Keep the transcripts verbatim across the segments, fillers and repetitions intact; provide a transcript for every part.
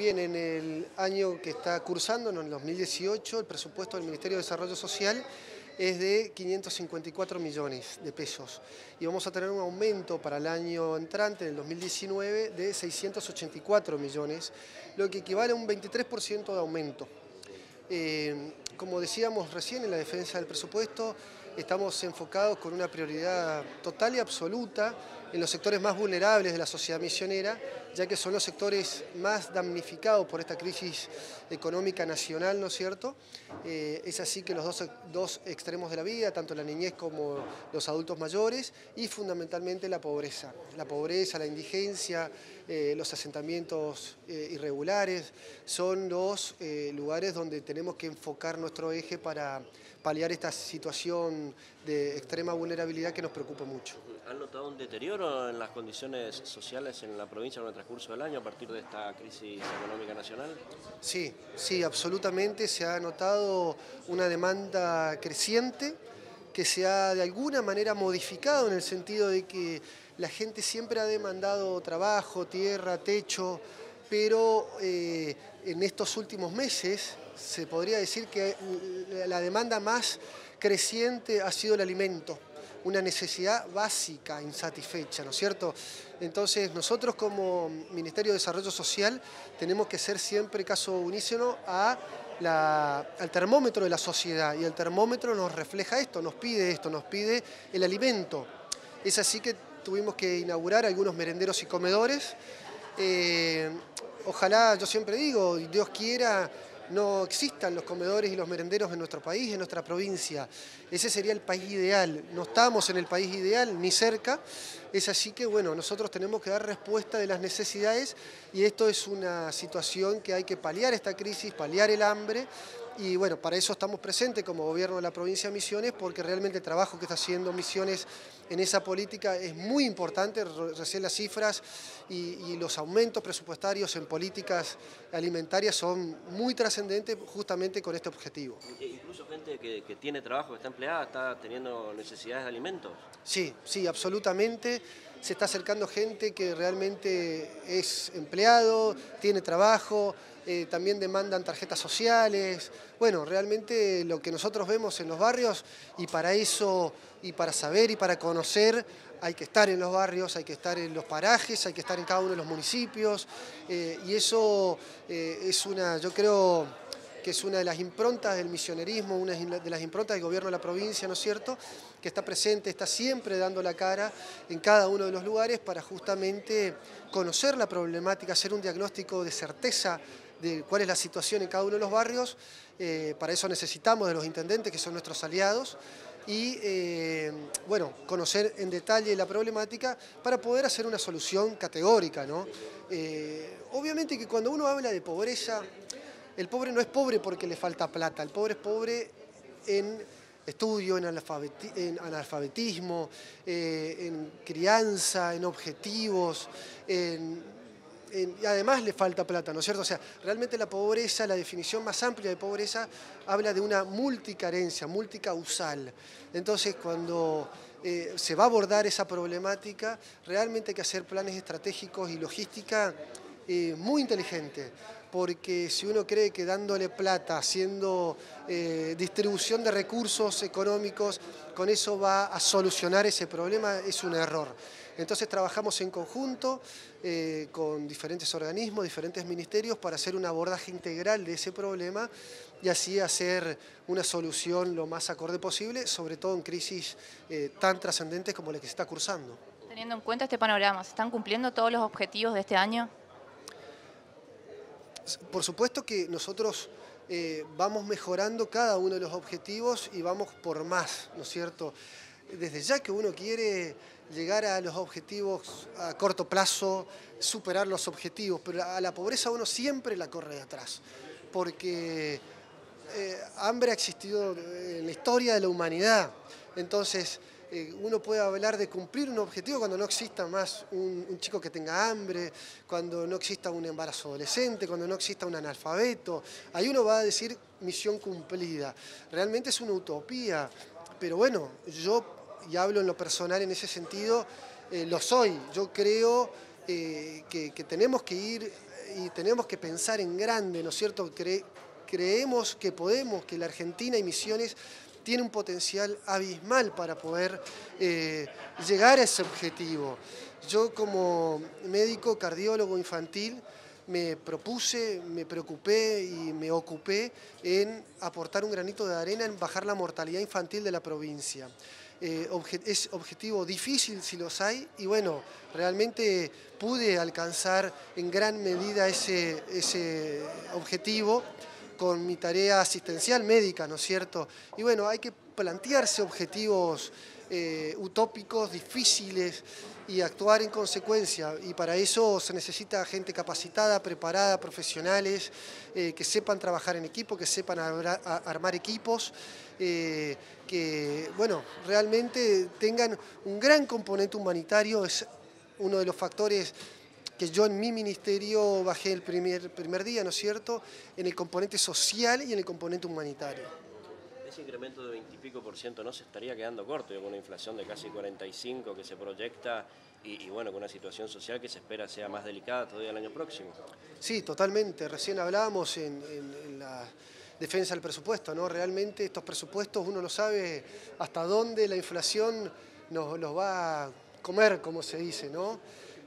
Bien, en el año que está cursando, en el dos mil dieciocho, el presupuesto del Ministerio de Desarrollo Social es de quinientos cincuenta y cuatro millones de pesos y vamos a tener un aumento para el año entrante, del dos mil diecinueve, de seiscientos ochenta y cuatro millones, lo que equivale a un veintitrés por ciento de aumento. Eh, como decíamos recién, en la defensa del presupuesto estamos enfocados con una prioridad total y absoluta en los sectores más vulnerables de la sociedad misionera, ya que son los sectores más damnificados por esta crisis económica nacional, ¿no es cierto? Eh, es así que los dos, dos extremos de la vida, tanto la niñez como los adultos mayores, y fundamentalmente la pobreza. La pobreza, la indigencia, eh, los asentamientos eh, irregulares, son los eh, lugares donde tenemos que enfocar nuestro eje para paliar esta situación de extrema vulnerabilidad que nos preocupa mucho. ¿Han notado un deterioro en las condiciones sociales en la provincia con el transcurso del año a partir de esta crisis económica nacional? Sí, sí, absolutamente se ha notado una demanda creciente que se ha de alguna manera modificado en el sentido de que la gente siempre ha demandado trabajo, tierra, techo, pero eh, en estos últimos meses se podría decir que la demanda más creciente ha sido el alimento, una necesidad básica insatisfecha, ¿no es cierto? Entonces nosotros como Ministerio de Desarrollo Social tenemos que ser siempre caso unísono a la, al termómetro de la sociedad, y el termómetro nos refleja esto, nos pide esto, nos pide el alimento. Es así que tuvimos que inaugurar algunos merenderos y comedores. Eh, ojalá, yo siempre digo, Dios quiera, no existan los comedores y los merenderos en nuestro país, en nuestra provincia. Ese sería el país ideal. No estamos en el país ideal, ni cerca. Es así que, bueno, nosotros tenemos que dar respuesta de las necesidades, y esto es una situación que hay que paliar esta crisis, paliar el hambre. Y bueno, para eso estamos presentes como gobierno de la provincia de Misiones, porque realmente el trabajo que está haciendo Misiones en esa política es muy importante. Recién las cifras y, y los aumentos presupuestarios en políticas alimentarias son muy trascendentes justamente con este objetivo. Incluso gente que, que tiene trabajo, que está empleada, está teniendo necesidades de alimentos. Sí, sí, absolutamente. Se está acercando gente que realmente es empleado, tiene trabajo, eh, también demandan tarjetas sociales. Bueno, realmente lo que nosotros vemos en los barrios, y para eso, y para saber y para conocer, hay que estar en los barrios, hay que estar en los parajes, hay que estar en cada uno de los municipios, eh, y eso eh, es una, yo creo, que es una de las improntas del misionerismo, una de las improntas del gobierno de la provincia, ¿no es cierto?, que está presente, está siempre dando la cara en cada uno de los lugares para justamente conocer la problemática, hacer un diagnóstico de certeza de cuál es la situación en cada uno de los barrios. Eh, para eso necesitamos de los intendentes, que son nuestros aliados, y eh, bueno, conocer en detalle la problemática para poder hacer una solución categórica, ¿no? Eh, obviamente que cuando uno habla de pobreza, el pobre no es pobre porque le falta plata, el pobre es pobre en estudio, en, analfabeti en analfabetismo, eh, en crianza, en objetivos, en, en, y además le falta plata, ¿no es cierto? O sea, realmente la pobreza, la definición más amplia de pobreza, habla de una multicarencia, multicausal. Entonces, cuando eh, se va a abordar esa problemática, realmente hay que hacer planes estratégicos y logística eh, muy inteligentes. Porque si uno cree que dándole plata, haciendo eh, distribución de recursos económicos, con eso va a solucionar ese problema, es un error. Entonces trabajamos en conjunto eh, con diferentes organismos, diferentes ministerios, para hacer un abordaje integral de ese problema y así hacer una solución lo más acorde posible, sobre todo en crisis eh, tan trascendentes como la que se está cursando. Teniendo en cuenta este panorama, ¿se están cumpliendo todos los objetivos de este año? Por supuesto que nosotros eh, vamos mejorando cada uno de los objetivos y vamos por más, ¿no es cierto? Desde ya que uno quiere llegar a los objetivos a corto plazo, superar los objetivos, pero a la pobreza uno siempre la corre de atrás, porque eh, hambre ha existido en la historia de la humanidad. Entonces, uno puede hablar de cumplir un objetivo cuando no exista más un, un chico que tenga hambre, cuando no exista un embarazo adolescente, cuando no exista un analfabeto. Ahí uno va a decir misión cumplida. Realmente es una utopía, pero bueno, yo, y hablo en lo personal en ese sentido, eh, lo soy. Yo creo eh, que, que tenemos que ir y tenemos que pensar en grande, ¿no es cierto? Cre- creemos que podemos, que la Argentina y Misiones tiene un potencial abismal para poder eh, llegar a ese objetivo. Yo como médico cardiólogo infantil me propuse, me preocupé y me ocupé en aportar un granito de arena en bajar la mortalidad infantil de la provincia. Eh, obje- es objetivo difícil si los hay y bueno, realmente pude alcanzar en gran medida ese, ese objetivo con mi tarea asistencial médica, ¿no es cierto? Y bueno, hay que plantearse objetivos eh, utópicos, difíciles y actuar en consecuencia. Y para eso se necesita gente capacitada, preparada, profesionales, eh, que sepan trabajar en equipo, que sepan abra- a- armar equipos, eh, que, bueno, realmente tengan un gran componente humanitario. Es uno de los factores que yo en mi ministerio bajé el primer, primer día, ¿no es cierto?, en el componente social y en el componente humanitario. Ese incremento de veinte y pico por ciento no se estaría quedando corto, con una inflación de casi cuarenta y cinco que se proyecta y, y bueno, con una situación social que se espera sea más delicada todavía el año próximo. Sí, totalmente. Recién hablábamos en, en, en la defensa del presupuesto, ¿no? Realmente estos presupuestos uno no sabe hasta dónde la inflación nos los va a comer, como se dice, ¿no?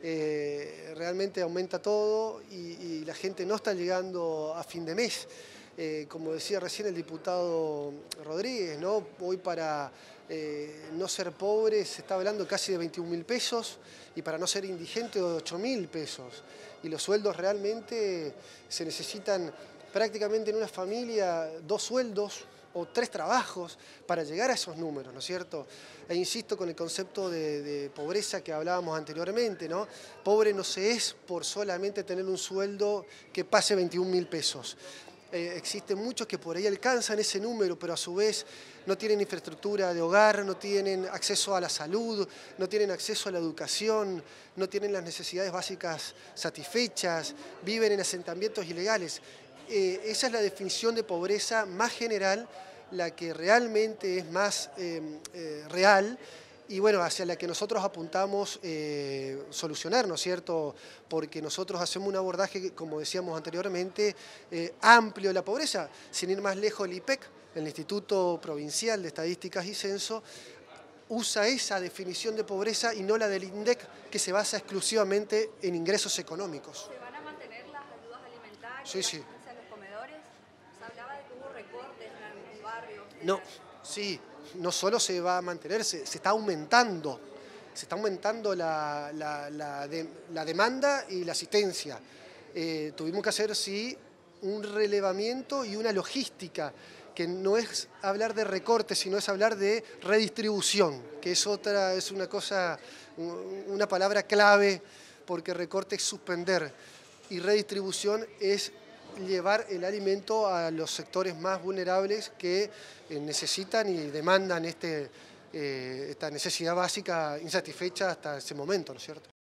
Eh, realmente aumenta todo y, y la gente no está llegando a fin de mes. Eh, como decía recién el diputado Rodríguez, ¿no? Hoy para eh, no ser pobre se está hablando casi de veintiún mil pesos y para no ser indigente de ocho mil pesos. Y los sueldos realmente se necesitan prácticamente en una familia dos sueldos o tres trabajos para llegar a esos números, ¿no es cierto? E insisto con el concepto de, de pobreza que hablábamos anteriormente, ¿no? Pobre no se es por solamente tener un sueldo que pase veintiún mil pesos. Eh, existen muchos que por ahí alcanzan ese número, pero a su vez no tienen infraestructura de hogar, no tienen acceso a la salud, no tienen acceso a la educación, no tienen las necesidades básicas satisfechas, viven en asentamientos ilegales. Eh, esa es la definición de pobreza más general, la que realmente es más eh, eh, real y bueno, hacia la que nosotros apuntamos eh, solucionar, ¿no es cierto? Porque nosotros hacemos un abordaje, como decíamos anteriormente, eh, amplio de la pobreza. Sin ir más lejos, el I P E C, el Instituto Provincial de Estadísticas y Censo, usa esa definición de pobreza y no la del INDEC, que se basa exclusivamente en ingresos económicos. ¿Se van a mantener las ayudas alimentarias, Sí, sí. a los comedores? Se hablaba de que hubo recortes en algún barrio. No, sí, no solo se va a mantener, se, se está aumentando, se está aumentando la, la, la, de, la demanda y la asistencia. Eh, tuvimos que hacer, sí, un relevamiento y una logística, que no es hablar de recortes, sino es hablar de redistribución, que es otra, es una cosa, una palabra clave, porque recorte es suspender y redistribución es llevar el alimento a los sectores más vulnerables que eh, necesitan y demandan este, eh, esta necesidad básica insatisfecha hasta ese momento, ¿no es cierto?